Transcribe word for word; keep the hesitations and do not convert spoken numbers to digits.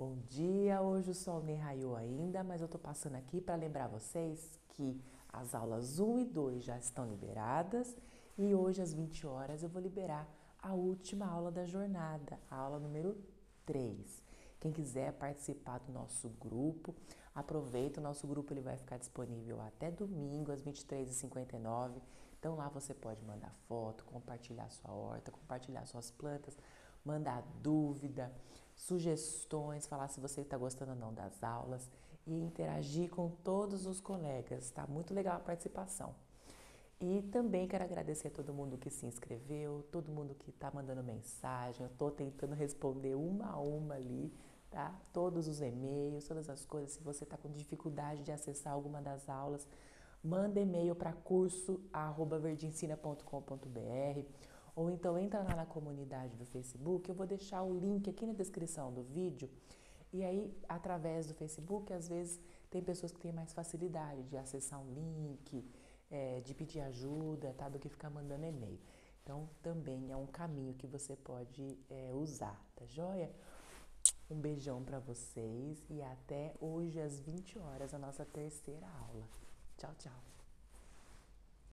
Bom dia, hoje o sol nem raiou ainda, mas eu tô passando aqui para lembrar vocês que as aulas um e dois já estão liberadas e hoje às vinte horas eu vou liberar a última aula da jornada, a aula número três. Quem quiser participar do nosso grupo, aproveita, o nosso grupo ele vai ficar disponível até domingo às vinte e três e cinquenta e nove. Então lá você pode mandar foto, compartilhar sua horta, compartilhar suas plantas, mandar dúvida, sugestões, falar se você está gostando ou não das aulas e interagir com todos os colegas. Tá muito legal a participação. E também quero agradecer a todo mundo que se inscreveu, todo mundo que está mandando mensagem. Eu estou tentando responder uma a uma ali, tá? Todos os e-mails, todas as coisas. Se você está com dificuldade de acessar alguma das aulas, manda e-mail para curso arroba verdeensina ponto com ponto br ou então entra lá na comunidade do Facebook. Eu vou deixar o link aqui na descrição do vídeo. E aí, através do Facebook, às vezes tem pessoas que têm mais facilidade de acessar um link, é, de pedir ajuda, tá? Do que ficar mandando e-mail. Então, também é um caminho que você pode é, usar, tá joia? Um beijão para vocês e até hoje às vinte horas, a nossa terceira aula. Tchau, tchau!